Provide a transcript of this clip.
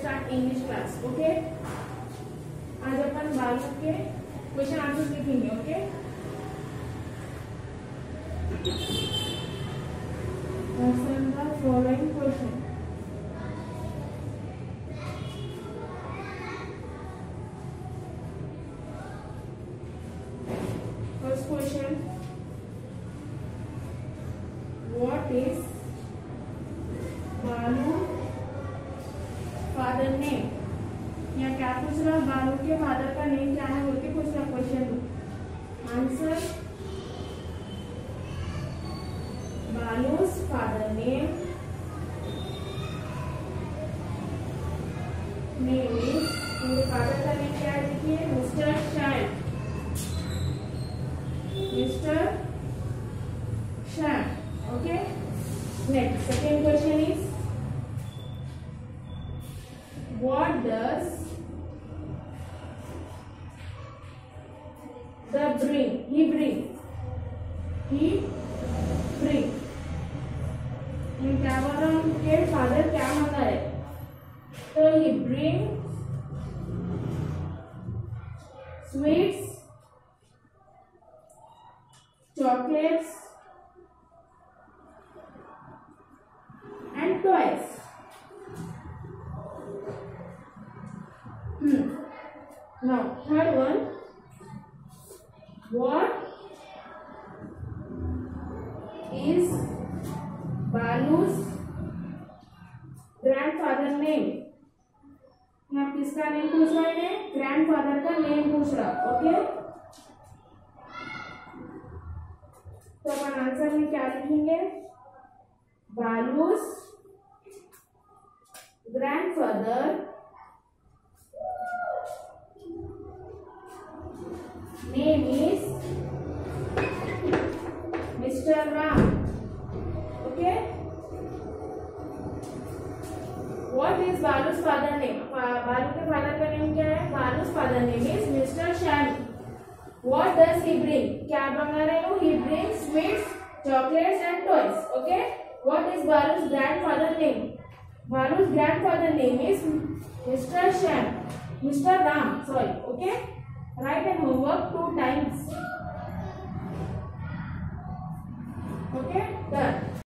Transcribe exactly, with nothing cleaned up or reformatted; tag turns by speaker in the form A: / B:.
A: start English class. Okay? आज अपन बालू के क्वेश्चन आंसर लिखेंगे. Okay? Answer the following question. First question. What is Balu father name? या क्या पूछ रहा? बालू के फादर का नेम क्या है बोल के पूछ रहा question. Answer Balu's father name name is मेरे फादर का नेम क्या है देखिए mister Sham. Mister Sham. Okay. Next second question is what does the bring he bring he bring ये क्या बोल रहा हूँ के फादर क्या मंगा है. तो he bring sweets, chocolates and toys. Hmm. Now third one. What is Balu's grandfather name? यहाँ किसका नेम पूछ रहा है? ग्रैंडफादर का नेम पूछ रहा. ओके. तो अपन आंसर में क्या लिखेंगे? Balu's grandfather name is Mister Ram. Okay. What is Balu's father name? बालू के फादर का नेम क्या है? बालू's father name is Mister Sham. What does he bring? क्या मंगा रहे हो? He brings sweets, chocolates and toys. Okay. What is Balu's grandfather name? Balu's grandfather name is Mister Sham. Mister Ram. Sorry. Okay. Write and homework two times. Okay, done.